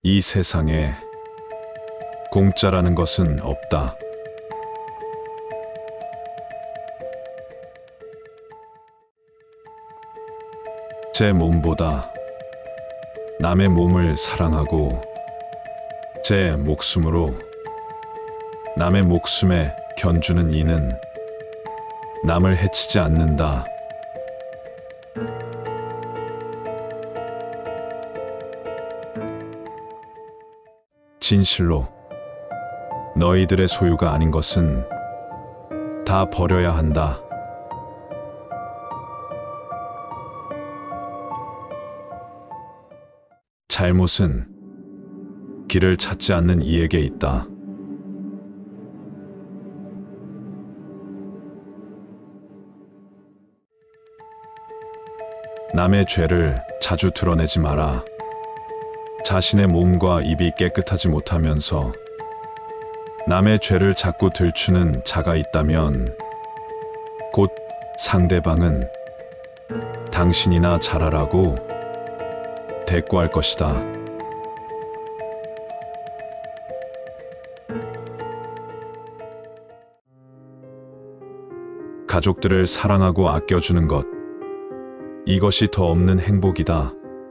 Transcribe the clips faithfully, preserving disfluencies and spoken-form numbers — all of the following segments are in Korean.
이 세상에 공짜라는 것은 없다. 제 몸보다 남의 몸을 사랑하고 제 목숨으로 남의 목숨에 견주는 이는 남을 해치지 않는다. 진실로 너희들의 소유가 아닌 것은 다 버려야 한다. 잘못은 길을 찾지 않는 이에게 있다. 남의 죄를 자주 드러내지 마라. 자신의 몸과 입이 깨끗하지 못하면서 남의 죄를 자꾸 들추는 자가 있다면 곧 상대방은 당신이나 잘하라고 대꾸할 것이다. 가족들을 사랑하고 아껴주는 것, 이것이 더 없는 행복이다.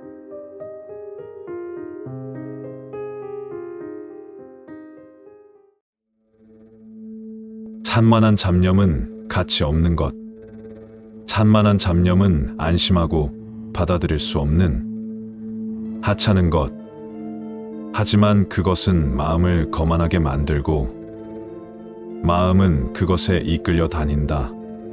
산만한 잡념은 가치 없는 것. 산만한 잡념은 안심하고 받아들일 수 없는 하찮은 것. 하지만 그것은 마음을 거만하게 만들고 마음은 그것에 이끌려 다닌다.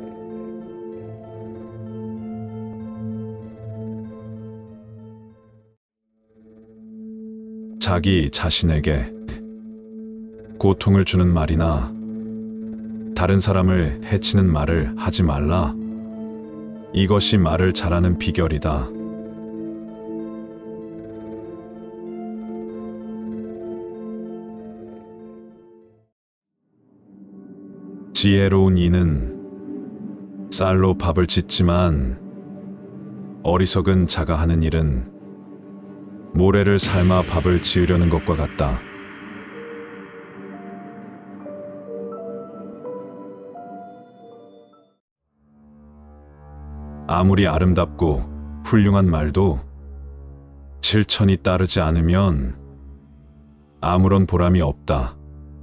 자기 자신에게 고통을 주는 말이나 다른 사람을 해치는 말을 하지 말라. 이것이 말을 잘하는 비결이다. 지혜로운 이는 쌀로 밥을 짓지만 어리석은 자가 하는 일은 모래를 삶아 밥을 지으려는 것과 같다. 아무리 아름답고 훌륭한 말도 실천이 따르지 않으면 아무런 보람이 없다.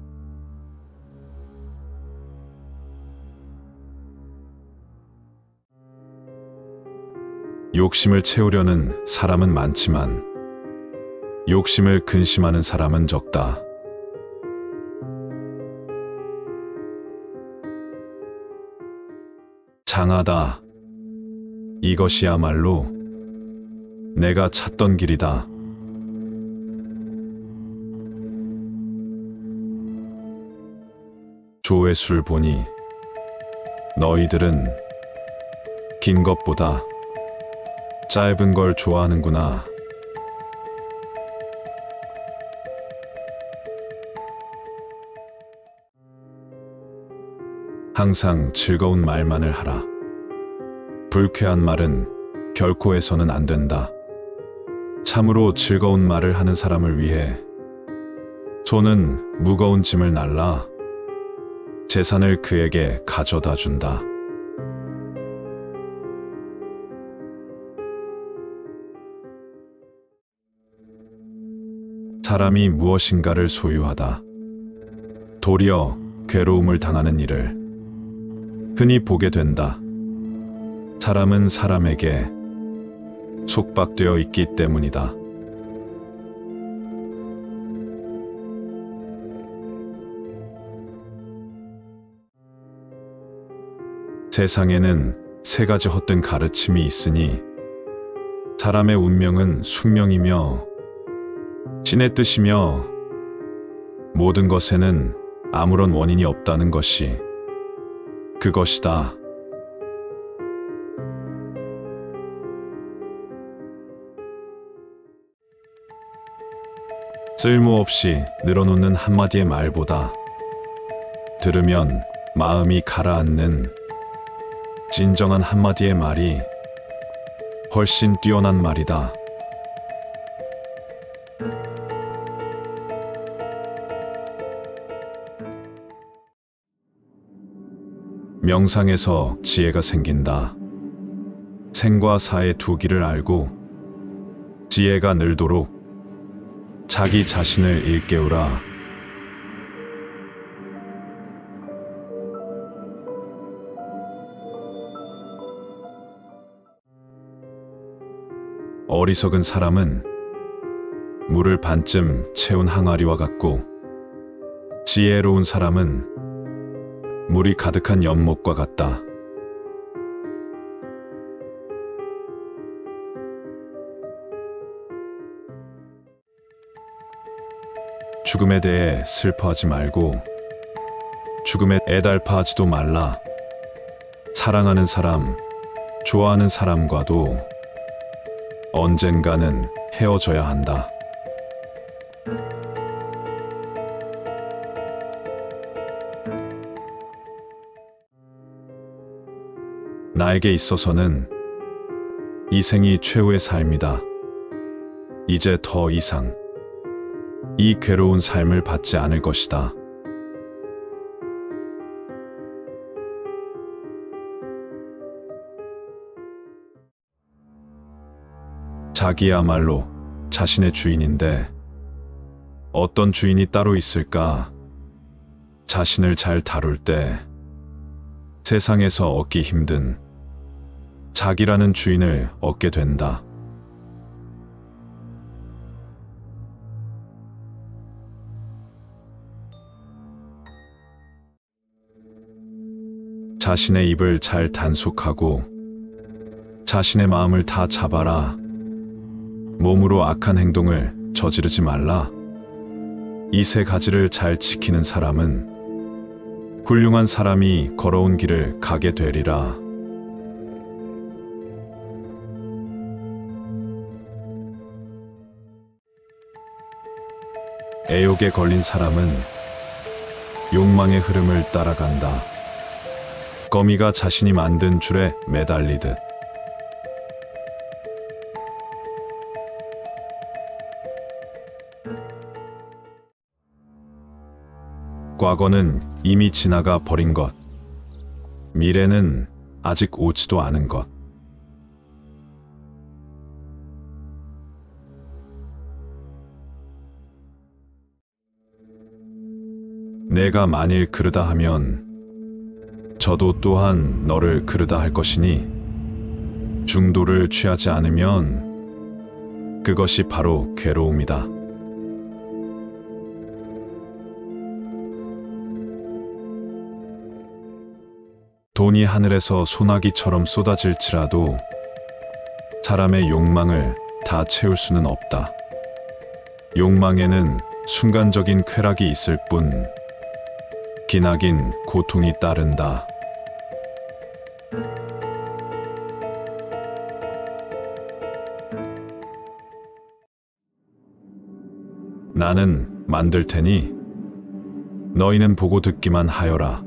욕심을 채우려는 사람은 많지만 욕심을 근심하는 사람은 적다. 장하다. 이것이야말로 내가 찾던 길이다. 조회수를 보니 너희들은 긴 것보다 짧은 걸 좋아하는구나. 항상 즐거운 말만을 하라. 불쾌한 말은 결코 해서는 안 된다. 참으로 즐거운 말을 하는 사람을 위해 손은 무거운 짐을 날라 재산을 그에게 가져다 준다. 사람이 무엇인가를 소유하다. 도리어 괴로움을 당하는 일을 흔히 보게 된다. 사람은 사람에게 속박되어 있기 때문이다. 세상에는 세 가지 헛된 가르침이 있으니 사람의 운명은 숙명이며 신의 뜻이며 모든 것에는 아무런 원인이 없다는 것이 그것이다. 쓸모없이 늘어놓는 한마디의 말보다 들으면 마음이 가라앉는 진정한 한마디의 말이 훨씬 뛰어난 말이다. 명상에서 지혜가 생긴다. 생과 사의 두 길을 알고 지혜가 늘도록 자기 자신을 일깨우라. 어리석은 사람은 물을 반쯤 채운 항아리와 같고 지혜로운 사람은 물이 가득한 연못과 같다. 죽음에 대해 슬퍼하지 말고 죽음에 애달파하지도 말라. 사랑하는 사람, 좋아하는 사람과도 언젠가는 헤어져야 한다. 나에게 있어서는 이 생이 최후의 삶이다. 이제 더 이상 이 괴로운 삶을 받지 않을 것이다. 자기야말로 자신의 주인인데 어떤 주인이 따로 있을까? 자신을 잘 다룰 때 세상에서 얻기 힘든 자기라는 주인을 얻게 된다. 자신의 입을 잘 단속하고 자신의 마음을 다 잡아라. 몸으로 악한 행동을 저지르지 말라. 이 세 가지를 잘 지키는 사람은 훌륭한 사람이 걸어온 길을 가게 되리라. 애욕에 걸린 사람은 욕망의 흐름을 따라간다. 거미가 자신이 만든 줄에 매달리듯. 과거는 이미 지나가 버린 것, 미래는 아직 오지도 않은 것. 내가 만일 그러다 하면 저도 또한 너를 그러다 할 것이니 중도를 취하지 않으면 그것이 바로 괴로움이다. 돈이 하늘에서 소나기처럼 쏟아질지라도 사람의 욕망을 다 채울 수는 없다. 욕망에는 순간적인 쾌락이 있을 뿐 기나긴 고통이 따른다. 나는 만들 테니 너희는 보고 듣기만 하여라.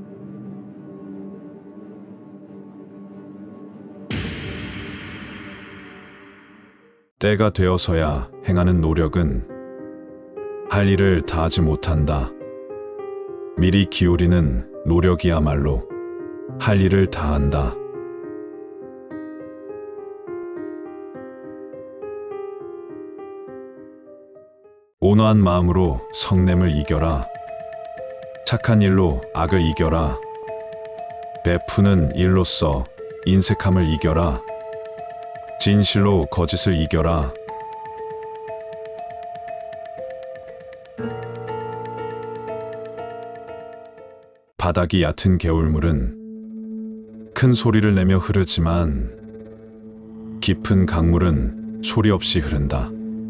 때가 되어서야 행하는 노력은 할 일을 다하지 못한다. 미리 기울이는 노력이야말로 할 일을 다한다. 온화한 마음으로 성냄을 이겨라. 착한 일로 악을 이겨라. 베푸는 일로써 인색함을 이겨라. 진실로 거짓을 이겨라. 바닥이 얕은 개울물은 큰 소리를 내며 흐르지만 깊은 강물은 소리 없이 흐른다.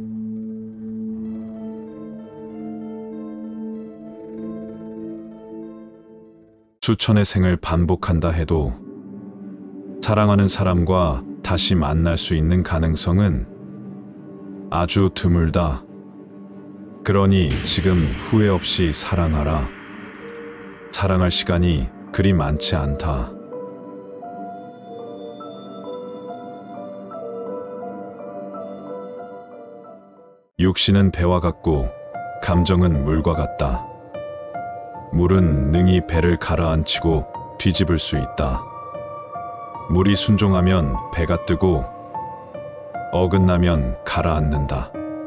수천의 생을 반복한다 해도 사랑하는 사람과 다시 만날 수 있는 가능성은 아주 드물다. 그러니 지금 후회 없이 사랑하라. 사랑할 시간이 그리 많지 않다. 육신은 배와 같고 감정은 물과 같다. 물은 능히 배를 가라앉히고 뒤집을 수 있다. 물이 순종하면 배가 뜨고 어긋나면 가라앉는다.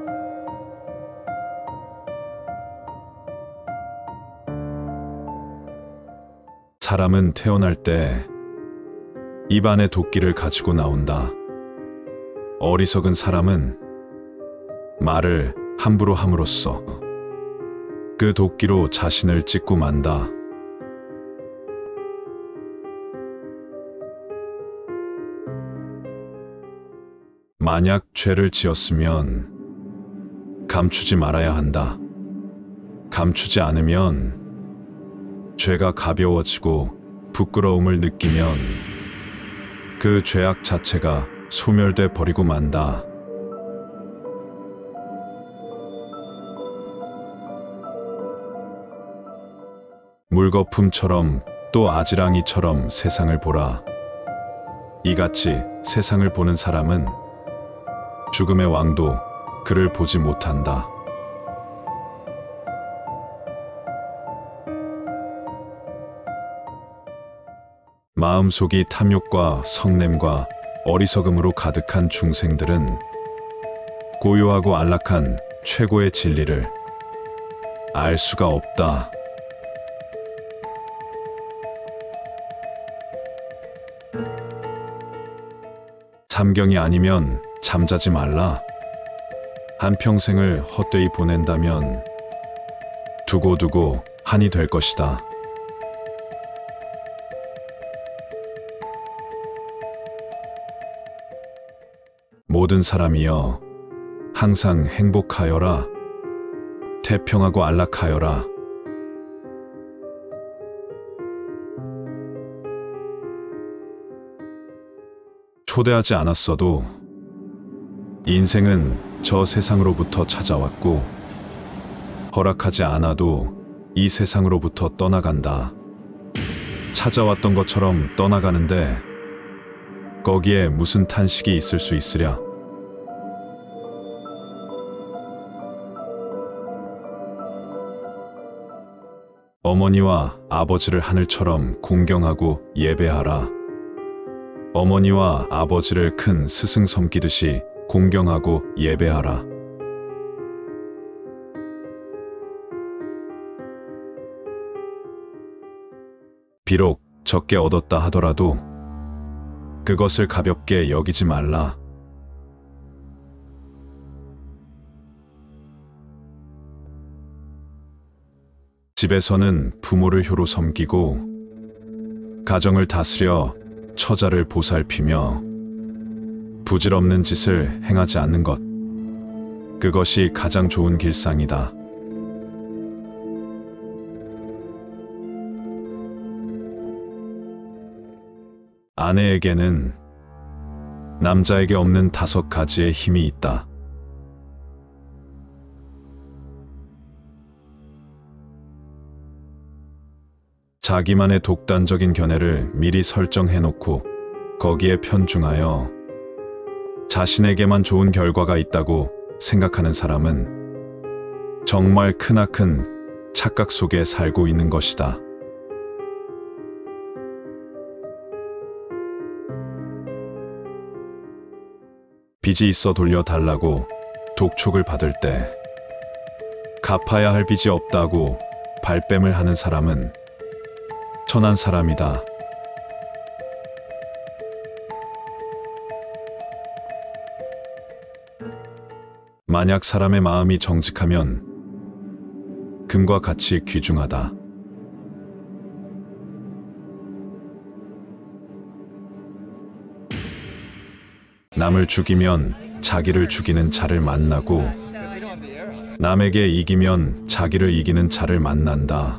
사람은 태어날 때 입안에 도끼를 가지고 나온다. 어리석은 사람은 말을 함부로 함으로써 그 도끼로 자신을 찢고 만다. 만약 죄를 지었으면 감추지 말아야 한다. 감추지 않으면 죄가 가벼워지고 부끄러움을 느끼면 그 죄악 자체가 소멸돼 버리고 만다. 물거품처럼 또 아지랑이처럼 세상을 보라. 이같이 세상을 보는 사람은 죽음의 왕도 그를 보지 못한다. 마음속이 탐욕과 성냄과 어리석음으로 가득한 중생들은 고요하고 안락한 최고의 진리를 알 수가 없다. 잠경이 아니면 잠자지 말라. 한평생을 헛되이 보낸다면 두고두고 한이 될 것이다. 모든 사람이여 항상 행복하여라. 태평하고 안락하여라. 초대하지 않았어도 인생은 저 세상으로부터 찾아왔고 허락하지 않아도 이 세상으로부터 떠나간다. 찾아왔던 것처럼 떠나가는데 거기에 무슨 탄식이 있을 수 있으랴. 어머니와 아버지를 하늘처럼 공경하고 예배하라. 어머니와 아버지를 큰 스승 섬기듯이 공경하고 예배하라. 비록 적게 얻었다 하더라도 그것을 가볍게 여기지 말라. 집에서는 부모를 효로 섬기고 가정을 다스려 처자를 보살피며 부질없는 짓을 행하지 않는 것, 그것이 가장 좋은 길상이다. 아내에게는 남자에게 없는 다섯 가지의 힘이 있다. 자기만의 독단적인 견해를 미리 설정해놓고 거기에 편중하여 자신에게만 좋은 결과가 있다고 생각하는 사람은 정말 크나큰 착각 속에 살고 있는 것이다. 빚이 있어 돌려달라고 독촉을 받을 때 갚아야 할 빚이 없다고 발뺌을 하는 사람은 천한 사람이다. 만약 사람의 마음이 정직하면 금과 같이 귀중하다. 남을 죽이면 자기를 죽이는 자를 만나고 남에게 이기면 자기를 이기는 자를 만난다.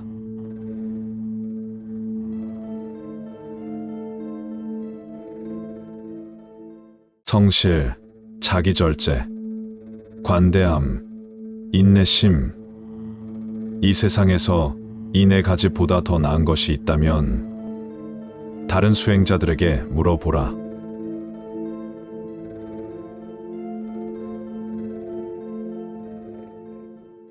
성실, 자기절제, 관대함, 인내심, 이 세상에서 이 네 가지보다 더 나은 것이 있다면 다른 수행자들에게 물어보라.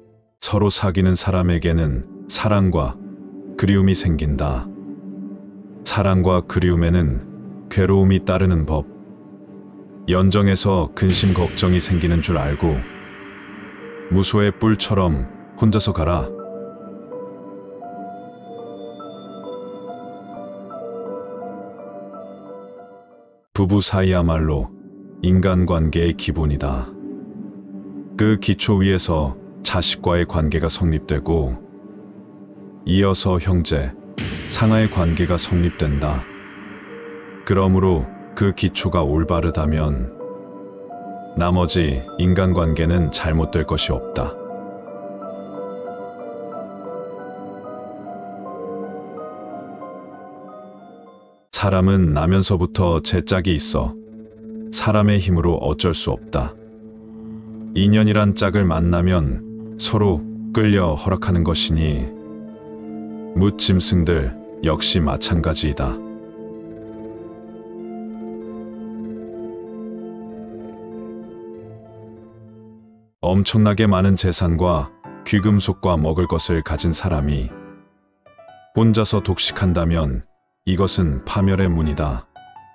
서로 사귀는 사람에게는 사랑과 그리움이 생긴다. 사랑과 그리움에는 괴로움이 따르는 법. 연정에서 근심 걱정이 생기는 줄 알고 무소의 뿔처럼 혼자서 가라. 부부 사이야말로 인간관계의 기본이다. 그 기초 위에서 자식과의 관계가 성립되고 이어서 형제, 상하의 관계가 성립된다. 그러므로 그 기초가 올바르다면 나머지 인간관계는 잘못될 것이 없다. 사람은 나면서부터 제 짝이 있어 사람의 힘으로 어쩔 수 없다. 인연이란 짝을 만나면 서로 끌려 허락하는 것이니 묻짐승들 역시 마찬가지이다. 엄청나게 많은 재산과 귀금속과 먹을 것을 가진 사람이 혼자서 독식한다면 이것은 파멸의 문이다.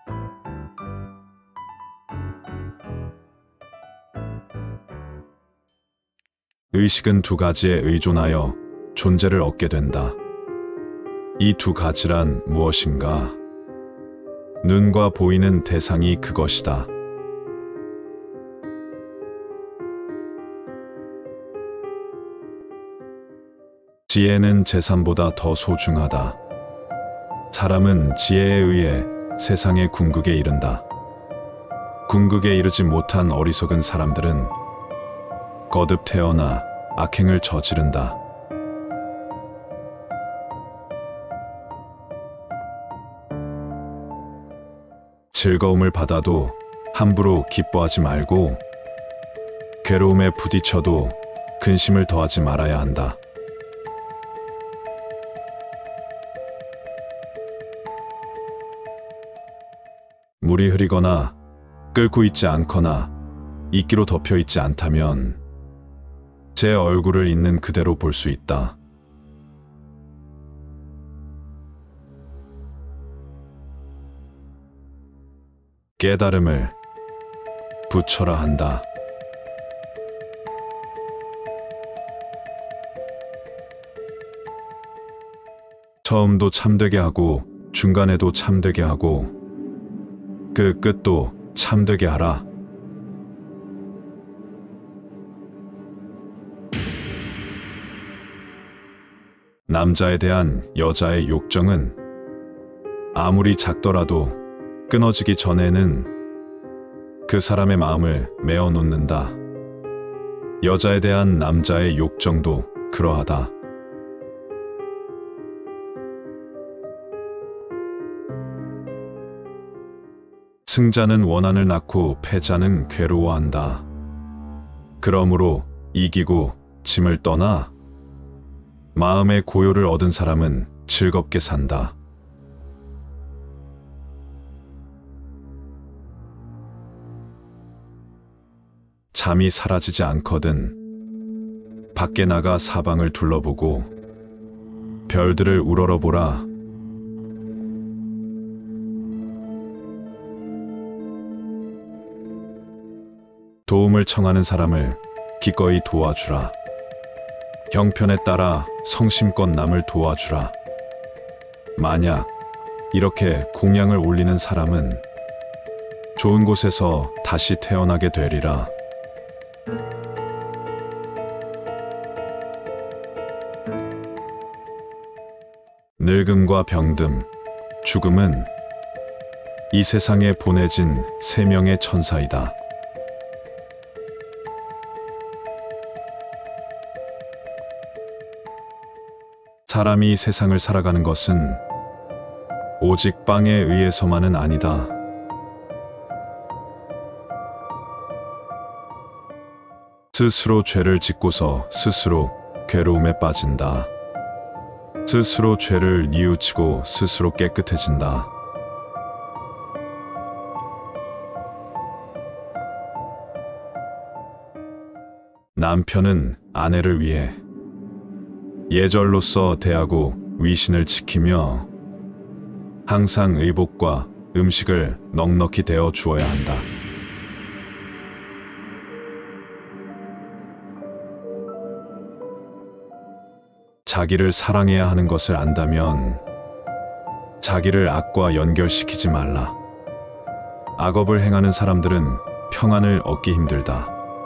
의식은 두 가지에 의존하여 존재를 얻게 된다. 이 두 가지란 무엇인가? 눈과 보이는 대상이 그것이다. 지혜는 재산보다 더 소중하다. 사람은 지혜에 의해 세상의 궁극에 이른다. 궁극에 이르지 못한 어리석은 사람들은 거듭 태어나 악행을 저지른다. 즐거움을 받아도 함부로 기뻐하지 말고 괴로움에 부딪혀도 근심을 더하지 말아야 한다. 물이 흐리거나 끓고 있지 않거나 이끼로 덮여 있지 않다면 제 얼굴을 있는 그대로 볼 수 있다. 깨달음을 부처라 한다. 처음도 참되게 하고 중간에도 참되게 하고 그 끝도 참되게 하라. 남자에 대한 여자의 욕정은 아무리 작더라도 끊어지기 전에는 그 사람의 마음을 메어 놓는다. 여자에 대한 남자의 욕정도 그러하다. 승자는 원한을 낳고 패자는 괴로워한다. 그러므로 이기고 짐을 떠나 마음의 고요를 얻은 사람은 즐겁게 산다. 잠이 사라지지 않거든 밖에 나가 사방을 둘러보고 별들을 우러러보라. 도움을 청하는 사람을 기꺼이 도와주라. 형편에 따라 성심껏 남을 도와주라. 만약 이렇게 공양을 올리는 사람은 좋은 곳에서 다시 태어나게 되리라. 늙음과 병듦, 죽음은 이 세상에 보내진 세 명의 천사이다. 사람이 세상을 살아가는 것은 오직 빵에 의해서만은 아니다. 스스로 죄를 짓고서 스스로 괴로움에 빠진다. 스스로 죄를 뉘우치고 스스로 깨끗해진다. 남편은 아내를 위해 예절로서 대하고 위신을 지키며 항상 의복과 음식을 넉넉히 데워 주어야 한다. 자기를 사랑해야 하는 것을 안다면 자기를 악과 연결시키지 말라. 악업을 행하는 사람들은 평안을 얻기 힘들다.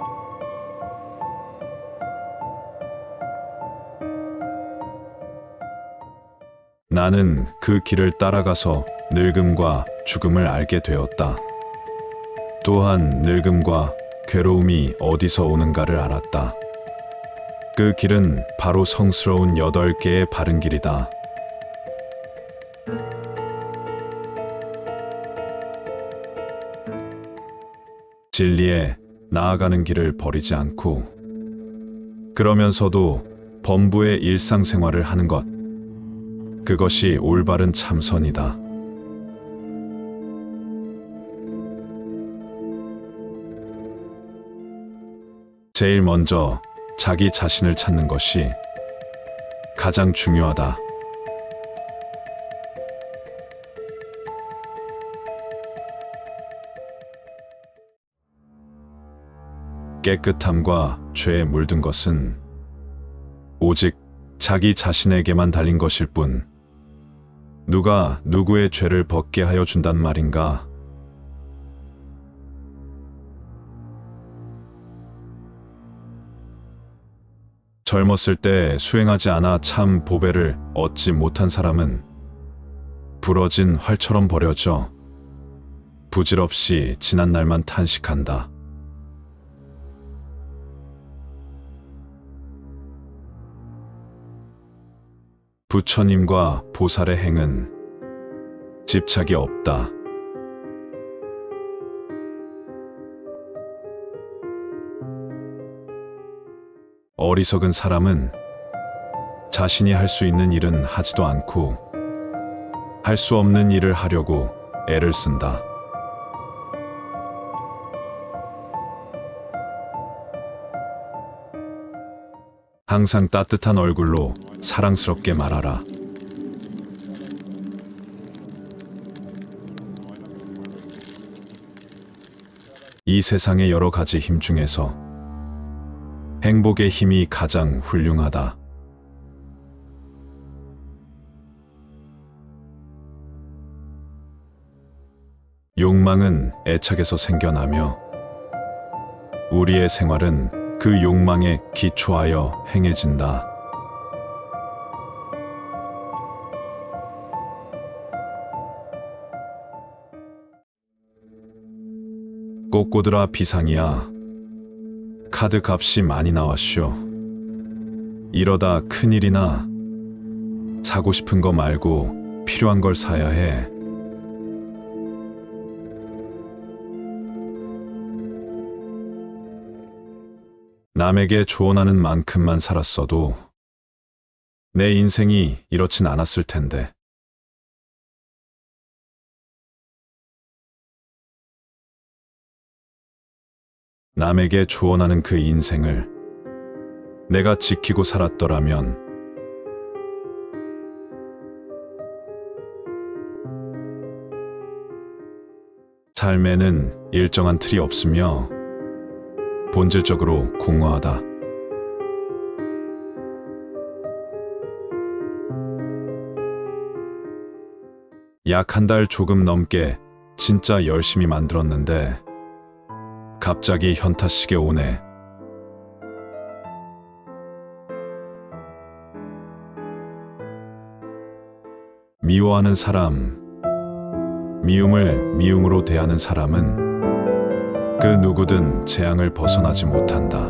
나는 그 길을 따라가서 늙음과 죽음을 알게 되었다. 또한 늙음과 괴로움이 어디서 오는가를 알았다. 그 길은 바로 성스러운 여덟 개의 바른 길이다. 진리에 나아가는 길을 버리지 않고 그러면서도 범부의 일상생활을 하는 것, 그것이 올바른 참선이다. 제일 먼저 자기 자신을 찾는 것이 가장 중요하다. 깨끗함과 죄에 물든 것은 오직 자기 자신에게만 달린 것일 뿐, 누가 누구의 죄를 벗게 하여 준단 말인가? 젊었을 때 수행하지 않아 참 보배를 얻지 못한 사람은 부러진 활처럼 버려져 부질없이 지난 날만 탄식한다. 부처님과 보살의 행은 집착이 없다. 어리석은 사람은 자신이 할 수 있는 일은 하지도 않고 할 수 없는 일을 하려고 애를 쓴다. 항상 따뜻한 얼굴로 사랑스럽게 말하라. 이 세상의 여러 가지 힘 중에서 행복의 힘이 가장 훌륭하다. 욕망은 애착에서 생겨나며 우리의 생활은 그 욕망에 기초하여 행해진다. 꼬꼬드라 비상이야. 카드 값이 많이 나왔쇼. 이러다 큰일이나. 사고 싶은 거 말고 필요한 걸 사야 해. 남에게 조언하는 만큼만 살았어도 내 인생이 이렇진 않았을 텐데. 남에게 조언하는 그 인생을 내가 지키고 살았더라면 삶에는 일정한 틀이 없으며 본질적으로 공허하다. 약 한 달 조금 넘게 진짜 열심히 만들었는데 갑자기 현타식에 오네. 미워하는 사람, 미움을 미움으로 대하는 사람은 그 누구든 재앙을 벗어나지 못한다.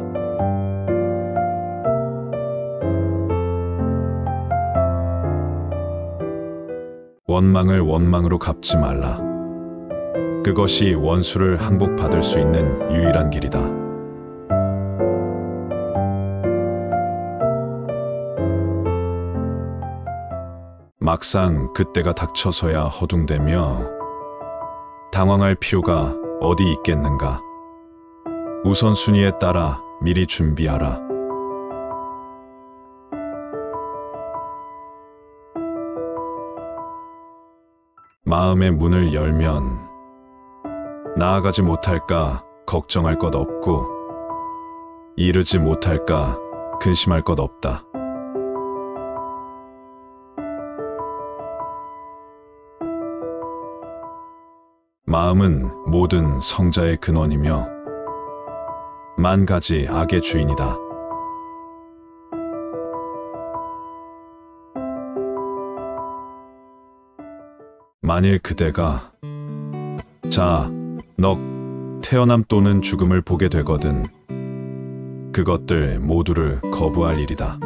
원망을 원망으로 갚지 말라. 그것이 원수를 항복받을 수 있는 유일한 길이다. 막상 그때가 닥쳐서야 허둥대며 당황할 필요가 어디 있겠는가. 우선순위에 따라 미리 준비하라. 마음의 문을 열면 나아가지 못할까 걱정할 것 없고 이르지 못할까 근심할 것 없다. 마음은 모든 성자의 근원이며 만 가지 악의 주인이다. 만일 그대가 자, 넋, 태어남 또는 죽음을 보게 되거든 그것들 모두를 거부할 일이다.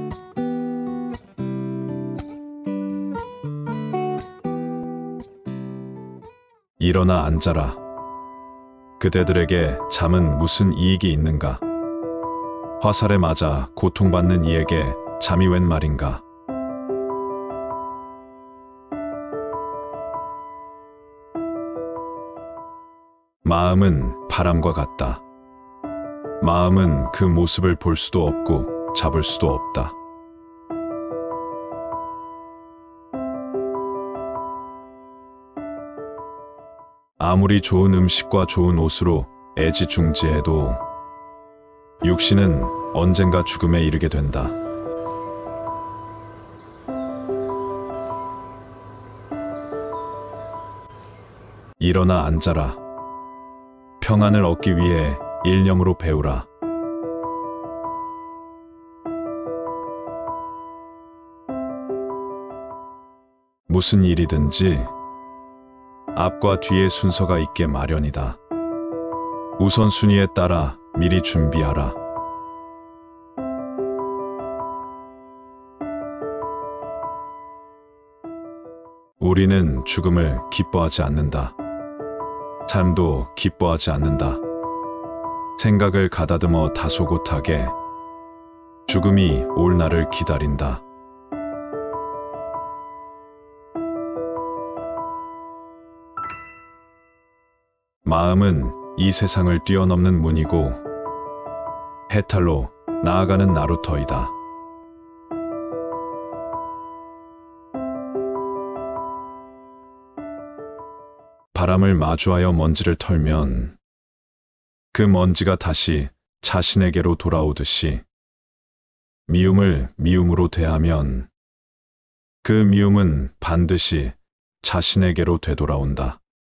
일어나 앉아라. 그대들에게 잠은 무슨 이익이 있는가? 화살에 맞아 고통받는 이에게 잠이 웬 말인가? 마음은 바람과 같다. 마음은 그 모습을 볼 수도 없고 잡을 수도 없다. 아무리 좋은 음식과 좋은 옷으로 애지중지해도 육신은 언젠가 죽음에 이르게 된다. 일어나 앉아라. 평안을 얻기 위해 일념으로 배우라. 무슨 일이든지 앞과 뒤의 순서가 있게 마련이다. 우선순위에 따라 미리 준비하라. 우리는 죽음을 기뻐하지 않는다. 삶도 기뻐하지 않는다. 생각을 가다듬어 다소곳하게 죽음이 올 날을 기다린다. 마음은 이 세상을 뛰어넘는 문이고 해탈로 나아가는 나루터이다. 바람을 마주하여 먼지를 털면 그 먼지가 다시 자신에게로 돌아오듯이 미움을 미움으로 대하면 그 미움은 반드시 자신에게로 되돌아온다.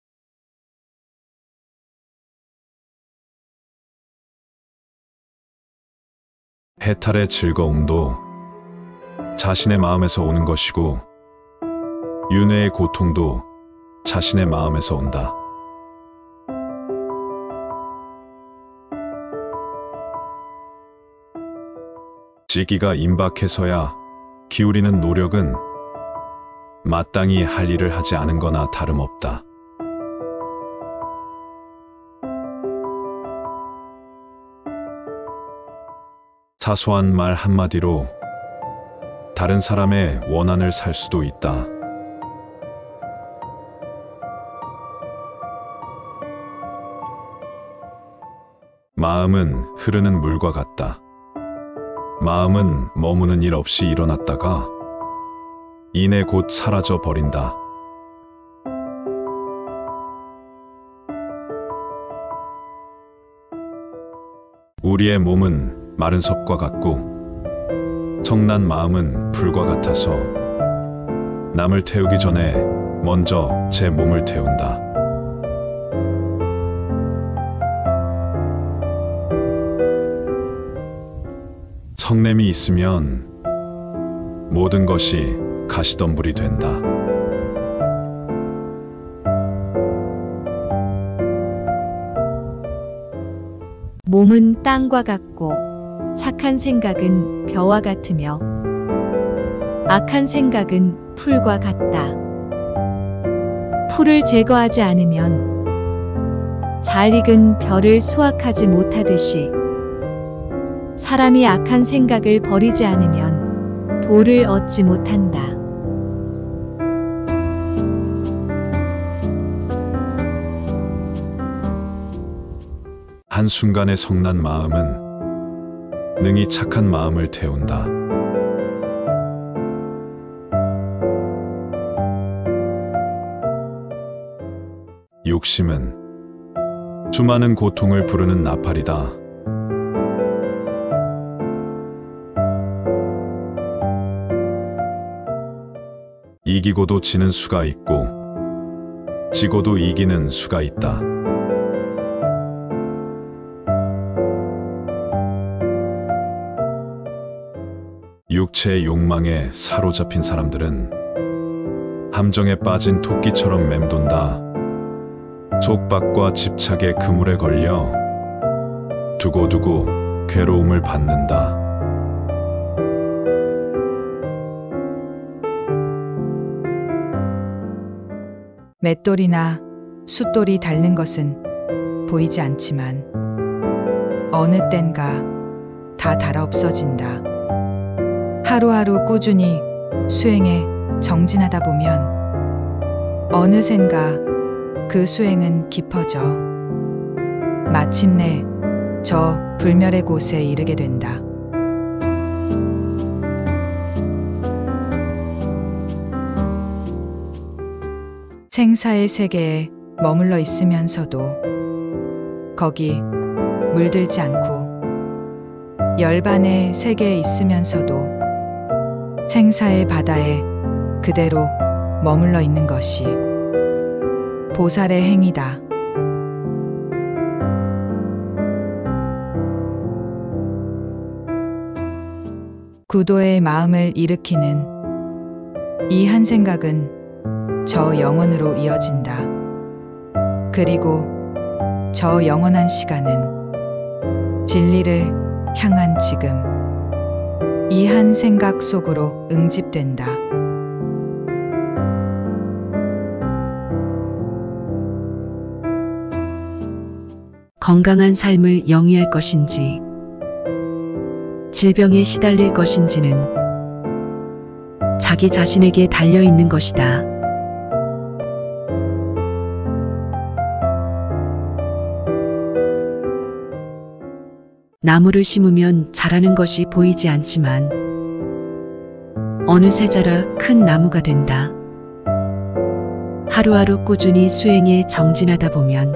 해탈의 즐거움도 자신의 마음에서 오는 것이고 윤회의 고통도 자신의 마음에서 온다. 시기가 임박해서야 기울이는 노력은 마땅히 할 일을 하지 않은 거나 다름없다. 사소한 말 한마디로 다른 사람의 원한을 살 수도 있다. 마음은 흐르는 물과 같다. 마음은 머무는 일 없이 일어났다가 이내 곧 사라져 버린다. 우리의 몸은 마른 섭과 같고 청난 마음은 불과 같아서 남을 태우기 전에 먼저 제 몸을 태운다. 성냄이 있으면 모든 것이 가시덤불이 된다. 몸은 땅과 같고 착한 생각은 벼와 같으며 악한 생각은 풀과 같다. 풀을 제거하지 않으면 잘 익은 벼를 수확하지 못하듯이 사람이 악한 생각을 버리지 않으면 도를 얻지 못한다. 한순간의 성난 마음은 능히 착한 마음을 태운다. 욕심은 수많은 고통을 부르는 나팔이다. 이기고도 지는 수가 있고, 지고도 이기는 수가 있다. 육체의 욕망에 사로잡힌 사람들은 함정에 빠진 토끼처럼 맴돈다. 속박과 집착의 그물에 걸려 두고두고 괴로움을 받는다. 맷돌이나 숫돌이 닳는 것은 보이지 않지만 어느 땐가 다 닳아 없어진다. 하루하루 꾸준히 수행에 정진하다 보면 어느샌가 그 수행은 깊어져 마침내 저 불멸의 곳에 이르게 된다. 생사의 세계에 머물러 있으면서도 거기 물들지 않고 열반의 세계에 있으면서도 생사의 바다에 그대로 머물러 있는 것이 보살의 행위다. 구도의 마음을 일으키는 이 한 생각은 저 영혼으로 이어진다. 그리고 저 영원한 시간은 진리를 향한 지금 이 한 생각 속으로 응집된다. 건강한 삶을 영위할 것인지, 질병에 시달릴 것인지는 자기 자신에게 달려 있는 것이다. 나무를 심으면 자라는 것이 보이지 않지만 어느새 자라 큰 나무가 된다. 하루하루 꾸준히 수행에 정진하다 보면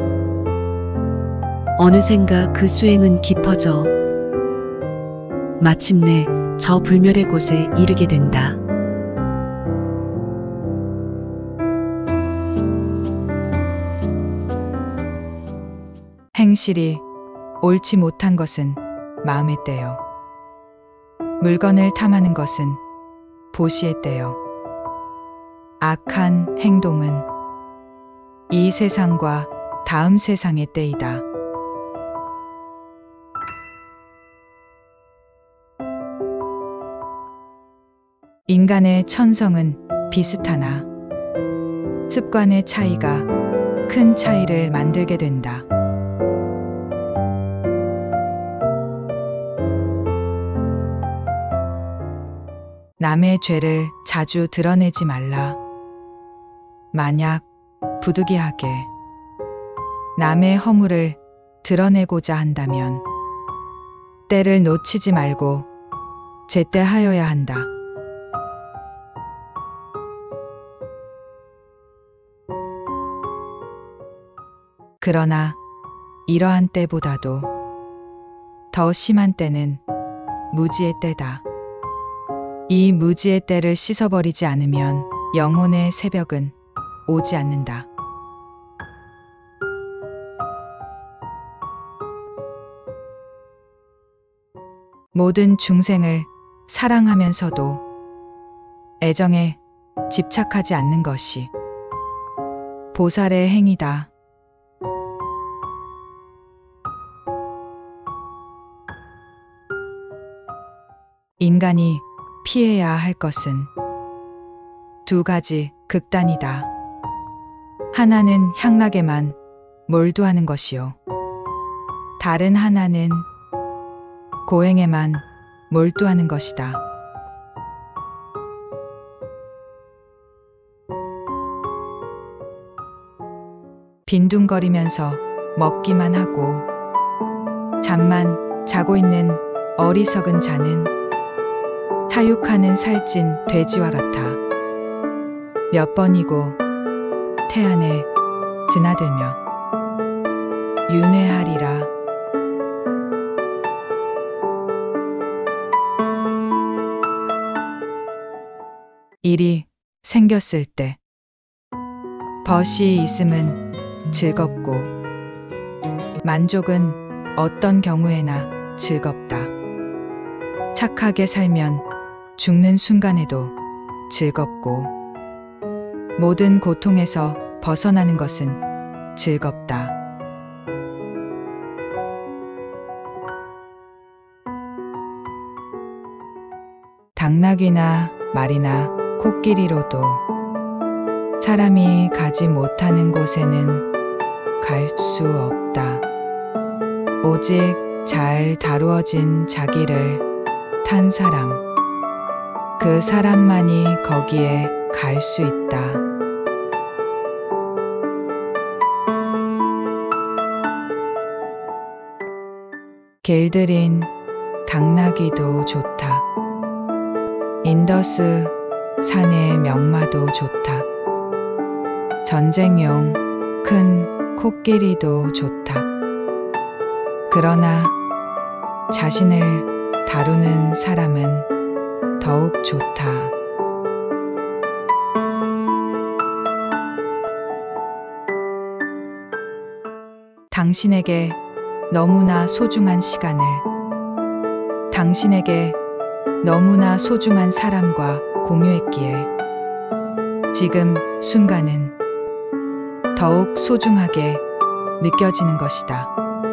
어느샌가 그 수행은 깊어져 마침내 저 불멸의 곳에 이르게 된다. 행실이 옳지 못한 것은 마음의 때요. 물건을 탐하는 것은 보시의 때요. 악한 행동은 이 세상과 다음 세상의 때이다. 인간의 천성은 비슷하나 습관의 차이가 큰 차이를 만들게 된다. 남의 죄를 자주 드러내지 말라. 만약 부득이하게 남의 허물을 드러내고자 한다면 때를 놓치지 말고 제때 하여야 한다. 그러나 이러한 때보다도 더 심한 때는 무지의 때다. 이 무지의 때를 씻어버리지 않으면 영혼의 새벽은 오지 않는다. 모든 중생을 사랑하면서도 애정에 집착하지 않는 것이 보살의 행위다. 인간이 피해야 할 것은 두 가지 극단이다. 하나는 향락에만 몰두하는 것이요. 다른 하나는 고행에만 몰두하는 것이다. 빈둥거리면서 먹기만 하고 잠만 자고 있는 어리석은 자는 사육하는 살찐 돼지와 같아. 몇 번이고 태안에 드나들며 윤회하리라. 일이 생겼을 때 벗이 있음은 즐겁고 만족은 어떤 경우에나 즐겁다. 착하게 살면 죽는 순간에도 즐겁고 모든 고통에서 벗어나는 것은 즐겁다. 당나귀나 말이나 코끼리로도 사람이 가지 못하는 곳에는 갈 수 없다. 오직 잘 다루어진 자기를 탄 사람, 그 사람만이 거기에 갈 수 있다. 길들인 당나귀도 좋다. 인더스 산의 명마도 좋다. 전쟁용 큰 코끼리도 좋다. 그러나 자신을 다루는 사람은 더욱 좋다. 당신에게 너무나 소중한 시간을, 당신에게 너무나 소중한 사람과 공유했기에 지금 순간은 더욱 소중하게 느껴지는 것이다.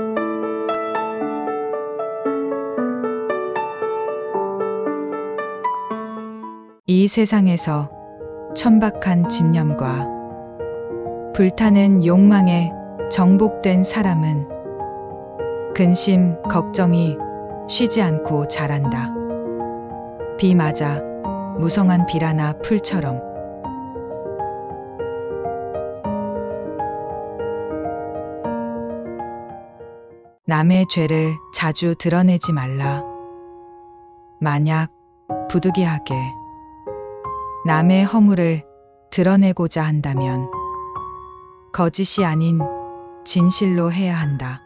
이 세상에서 천박한 집념과 불타는 욕망에 정복된 사람은 근심, 걱정이 쉬지 않고 자란다. 비 맞아 무성한 비라나 풀처럼. 남의 죄를 자주 드러내지 말라. 만약 부득이하게 남의 허물을 드러내고자 한다면 거짓이 아닌 진실로 해야 한다.